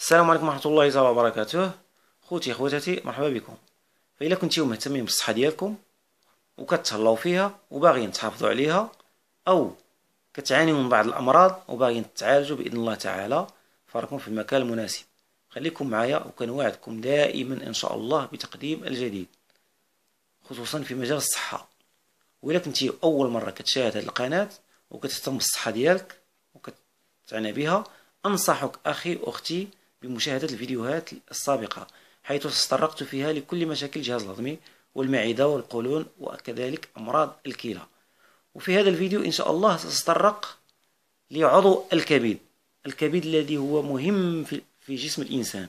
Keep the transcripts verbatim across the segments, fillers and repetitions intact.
السلام عليكم ورحمة الله تعالى وبركاته. خوتي خواتاتي، مرحبا بكم. فإلا كنتيو مهتمين بالصحة ديالكم وكتهلاو فيها وباغيين تحافظوا عليها، أو كتعانيو من بعض الأمراض وباغيين تعالجوا بإذن الله تعالى، فراكم في المكان المناسب. خليكم معايا وكنوعدكم دائما إن شاء الله بتقديم الجديد، خصوصا في مجال الصحة. وإلا كنتي أول مرة كتشاهد هذه القناة وكتهتم بالصحة ديالك وكتعنى بها، أنصحك أخي أختي بمشاهدة الفيديوهات السابقة، حيث تطرقت فيها لكل مشاكل الجهاز الهضمي والمعدة والقولون وكذلك أمراض الكلى. وفي هذا الفيديو إن شاء الله سأتطرق لعضو الكبد، الكبد الذي هو مهم في جسم الإنسان.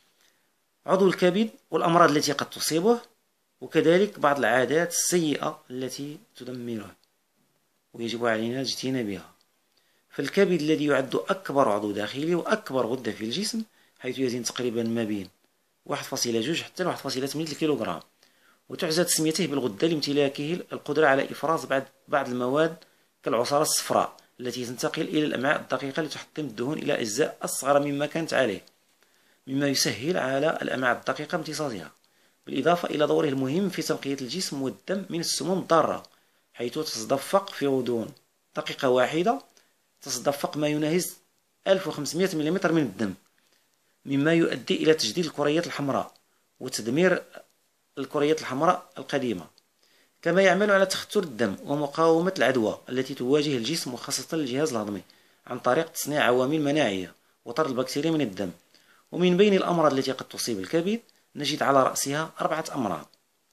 عضو الكبد والأمراض التي قد تصيبه، وكذلك بعض العادات السيئة التي تدمره ويجب علينا اجتنابها. فالكبد الذي يعد أكبر عضو داخلي وأكبر غدة في الجسم، حيث يزن تقريبا ما بين واحد فاصلة جوج حتى واحد فاصلة ثمانية كيلوغرام، وتعزى تسميته بالغدة لامتلاكه القدرة على إفراز بعض المواد كالعصارة الصفراء التي تنتقل إلى الأمعاء الدقيقة لتحطم الدهون إلى أجزاء أصغر مما كانت عليه، مما يسهل على الأمعاء الدقيقة امتصاصها، بالإضافة إلى دوره المهم في تنقية الجسم والدم من السموم الضارة، حيث تتدفق في غضون دقيقة واحدة تتدفق ما يناهز ألف وخمسمائة ملم من الدم، مما يؤدي إلى تجديد الكريات الحمراء وتدمير الكريات الحمراء القديمة. كما يعمل على تخثر الدم ومقاومة العدوى التي تواجه الجسم وخاصة الجهاز الهضمي، عن طريق تصنيع عوامل مناعية وطرد البكتيريا من الدم. ومن بين الأمراض التي قد تصيب الكبد نجد على رأسها أربعة أمراض.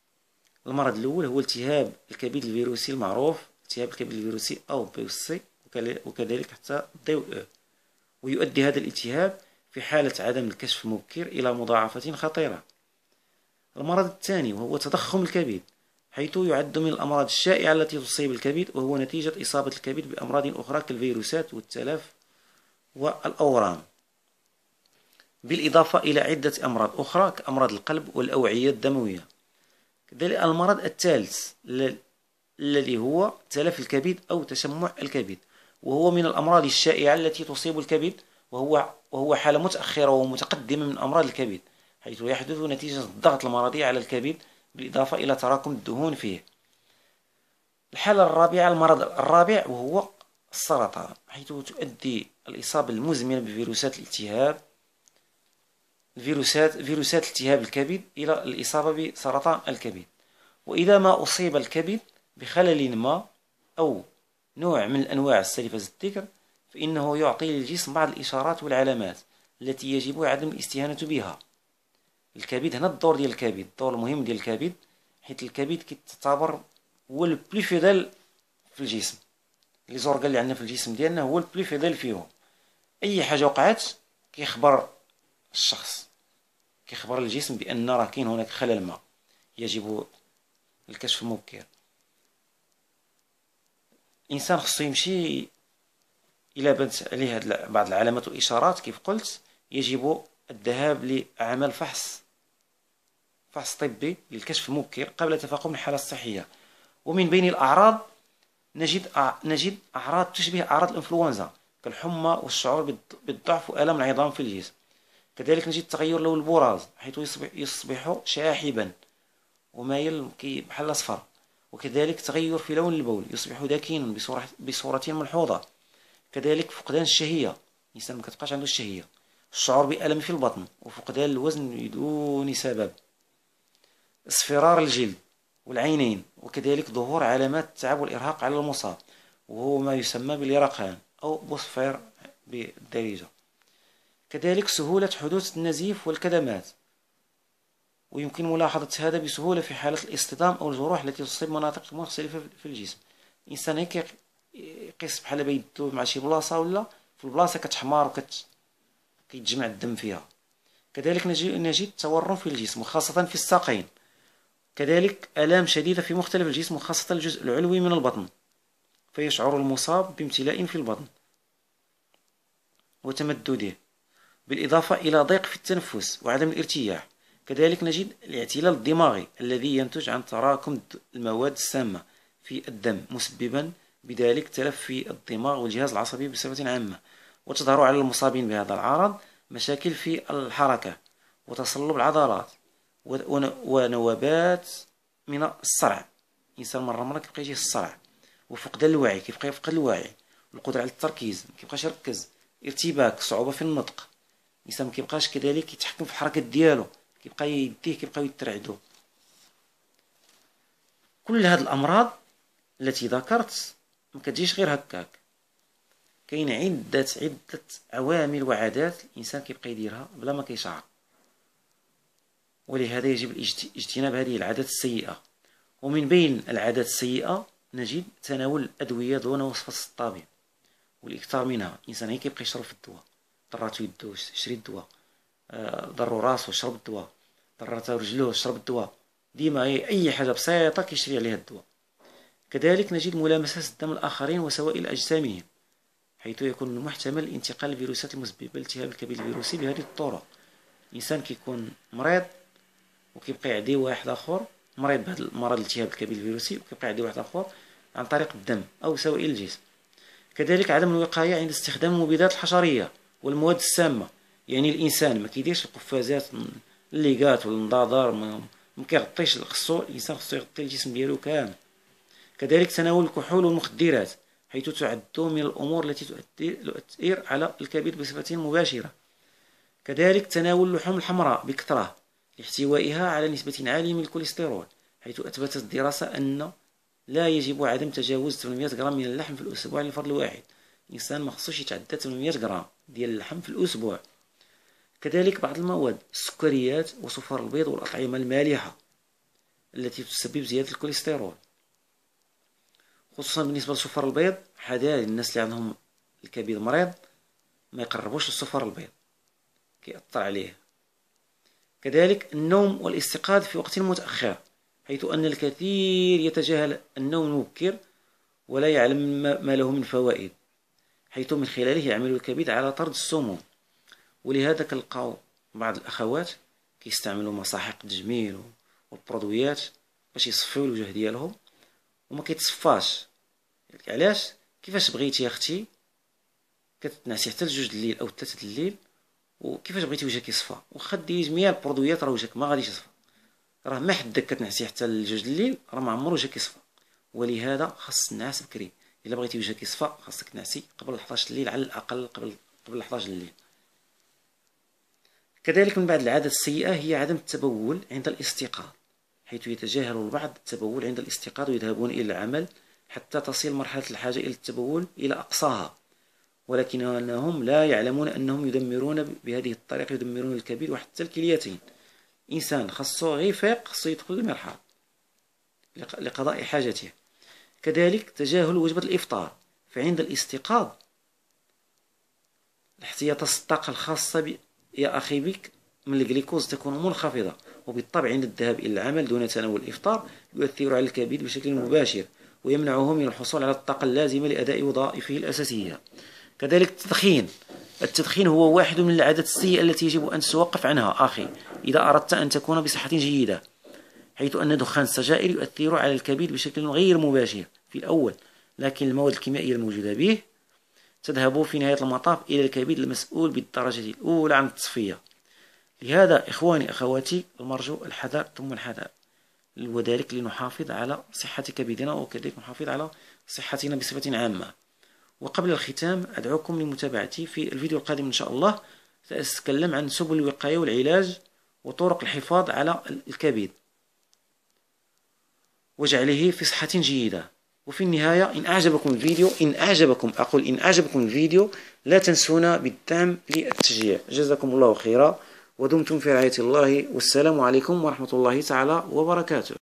المرض الأول هو التهاب الكبد الفيروسي المعروف التهاب الكبد الفيروسي أو بي وكذلك حتى دي او. ويؤدي هذا الالتهاب في حالة عدم الكشف المبكر إلى مضاعفات خطيرة. المرض الثاني وهو تضخم الكبد، حيث يعد من الأمراض الشائعة التي تصيب الكبد، وهو نتيجة إصابة الكبد بأمراض أخرى كالفيروسات والتلف والأورام، بالإضافة إلى عدة أمراض أخرى كأمراض القلب والأوعية الدموية. كذلك المرض الثالث الذي هو تلف الكبد أو تشمع الكبد، وهو من الأمراض الشائعة التي تصيب الكبد، وهو وهو حالة متأخرة ومتقدمة من أمراض الكبد، حيث يحدث نتيجة الضغط المرضي على الكبد بالإضافة إلى تراكم الدهون فيه. الحالة الرابعة المرض الرابع وهو السرطان، حيث تؤدي الإصابة المزمنة بفيروسات الالتهاب الفيروسات فيروسات التهاب الكبد إلى الإصابة بسرطان الكبد. وإذا ما أصيب الكبد بخلل ما أو نوع من الأنواع السالفة الذكر، فإنه يعطي للجسم بعض الإشارات والعلامات التي يجب عدم الاستهانة بها. الكبد هنا الدور ديال الكبد، الدور المهم ديال الكبد، حيث الكبد كيتعتبر هو البلي فيدال في الجسم، لي زورغان اللي عندنا في الجسم ديالنا هو البلي فيدال فيهم. أي حاجة وقعت كيخبر الشخص، كيخبر الجسم بأن راه كاين هناك خلل ما يجب الكشف المبكر. الإنسان خصو يمشي إلى بانت عليه هاد بعض العلامات والإشارات كيف قلت، يجب الذهاب لعمل فحص فحص طبي للكشف المبكر قبل تفاقم الحالة الصحية. ومن بين الأعراض نجد نجد أعراض تشبه أعراض الإنفلونزا كالحمى والشعور بالضعف وآلام العظام في الجسم. كذلك نجد تغير لون البراز، حيث يصبح, يصبح شاحبا ومايل بحال الأصفر. وكذلك تغير في لون البول، يصبح داكنا بصورة, بصورة ملحوظة. كذلك فقدان الشهية، الإنسان ما كتبقاش عنده الشهية. الشعور بألم في البطن وفقدان الوزن بدون سبب. اصفرار الجلد والعينين، وكذلك ظهور علامات التعب والإرهاق على المصاب، وهو ما يسمى باليرقان أو بوسفير بالدارجة. كذلك سهولة حدوث النزيف والكدمات، ويمكن ملاحظة هذا بسهولة في حالة الاصطدام أو الجروح التي تصيب مناطق مختلفة في الجسم. الإنسان هيك يقيس بحال بيدو مع شي بلاصة ولا في البلاصة كتحمار وكيتجمع الدم فيها. كذلك نجد تورم في الجسم وخاصة في الساقين. كذلك آلام شديدة في مختلف الجسم وخاصة الجزء العلوي من البطن، فيشعر المصاب بامتلاء في البطن وتمدده، بالإضافة إلى ضيق في التنفس وعدم الارتياح. كذلك نجد الاعتلال الدماغي الذي ينتج عن تراكم المواد السامة في الدم، مسببا بذلك تلف في الدماغ والجهاز العصبي بصفة عامة. وتظهر على المصابين بهذا العرض مشاكل في الحركة وتصلب العضلات ونوبات من الصرع. الانسان مره مره كيبقى يجيه الصرع وفقدان الوعي، كيبقى يفقد الوعي، القدره على التركيز، ما كيبقاش يركز، ارتباك، صعوبه في النطق. الانسان ما كيبقاش كذلك يتحكم في الحركات ديالو، كيبقى يديه كيبقاو يترعدوا. كل هاد الامراض التي ذكرت ما كتجيش غير هكاك، كاين عده عده عوامل وعادات الانسان كيبقى يديرها بلا ما كيشعر، ولهذا يجب اجتناب هذه العادات السيئه. ومن بين العادات السيئه نجد تناول الادويه دون وصفه الطبيب والاكثار منها. الانسان غير كيبقى يشرب في الدواء، ضراتو يدو شري الدواء، ضرو راسو شرب الدواء، ضراتو رجلوه شرب الدواء، ديما اي حاجه بسيطه كيشري عليها الدواء. كذلك نجد ملامسه الدم الاخرين وسوائل اجسامهم، حيث يكون المحتمل انتقال الفيروسات المسببه لالتهاب الكبد الفيروسي بهذه الطرق. الانسان كيكون مريض وكيبقى يعدي واحد اخر مريض بهذا المرض الالتهاب الكبد الفيروسي، وكيبقى يعدي واحد اخر عن طريق الدم او سوائل الجسم. كذلك عدم الوقايه عند استخدام المبيدات الحشريه والمواد السامه، يعني الانسان ما كيديرش القفازات الليغات والنضاضر، ما كيغطيش، خصو الانسان خصو يغطي الجسم ديالو كامل. كذلك تناول الكحول والمخدرات، حيث تعد من الامور التي تؤثر على الكبد بصفه مباشره. كذلك تناول اللحوم الحمراء بكثره لاحتوائها على نسبة عالية من الكوليسترول، حيث أثبتت الدراسة أن لا يجب عدم تجاوز ثمانمائة غرام من اللحم في الأسبوع للفرد الواحد. الإنسان ما خصوش يتعدى ثمانمائة غرام ديال اللحم في الأسبوع. كذلك بعض المواد السكريات وصفار البيض والأطعمة المالحة التي تسبب زيادة الكوليسترول، خصوصا بالنسبة لصفار البيض. حذار الناس اللي عندهم الكبد مريض ما يقربوش الصفار البيض، كيأثر عليه. كذلك النوم والاستيقاظ في وقت متأخر، حيث أن الكثير يتجاهل النوم المبكر ولا يعلم ما له من فوائد، حيث من خلاله يعمل الكبد على طرد السموم. ولهذا كنلقاو بعض الأخوات كيستعملوا مساحيق التجميل والبرودويات باش يصفيو الوجه ديالهم وما كيتصفاش. علاش؟ كيفاش بغيتي يا اختي كتنعسي حتى لجوج الليل او ثلاثة الليل، وكيفاش بغيتي وجهك يصفى؟ واخا ديري جميع البرودويات راه وجهك ما غاديش يصفى، راه ما حدك كتنعسي حتى لجوج الليل راه ما عمر وجهك يصفى. ولهذا خاص النعاس بكري، الا بغيتي وجهك يصفى خاصك تنعسي قبل الحداش الليل على الاقل، قبل قبل الحداش الليل. كذلك من بعد العادات السيئه هي عدم التبول عند الاستيقاظ، حيث يتجاهل البعض التبول عند الاستيقاظ ويذهبون الى العمل حتى تصل مرحله الحاجه الى التبول الى اقصاها، ولكنهم لا يعلمون أنهم يدمرون بهذه الطريقة، يدمرون الكبد وحتى الكليتين. إنسان خاصو غير يفيق، خاصو يدخل المرحاض لقضاء حاجته. كذلك تجاهل وجبة الإفطار، فعند الاستيقاظ احتياطات الطاقة الخاصة ب... يا أخي بك من الجليكوز تكون منخفضة، وبالطبع عند الذهاب إلى العمل دون تناول الإفطار يؤثر على الكبد بشكل مباشر ويمنعه من الحصول على الطاقة اللازمة لأداء وظائفه الأساسية. كذلك التدخين، التدخين هو واحد من العادات السيئة التي يجب أن تتوقف عنها أخي إذا أردت أن تكون بصحة جيدة، حيث أن دخان السجائر يؤثر على الكبد بشكل غير مباشر في الأول، لكن المواد الكيميائية الموجودة به تذهب في نهاية المطاف إلى الكبد المسؤول بالدرجة الأولى عن التصفية. لهذا إخواني أخواتي المرجو الحذر ثم الحذر، وذلك لنحافظ على صحة كبدنا وكذلك نحافظ على صحتنا بصفة عامة. وقبل الختام أدعوكم لمتابعتي في الفيديو القادم إن شاء الله، سأتكلم عن سبل الوقاية والعلاج وطرق الحفاظ على الكبد وجعله في صحة جيدة. وفي النهاية إن أعجبكم الفيديو إن أعجبكم أقول إن أعجبكم الفيديو لا تنسونا بالدعم للتشجيع. جزاكم الله خيرا ودمتم في رعاية الله، والسلام عليكم ورحمة الله تعالى وبركاته.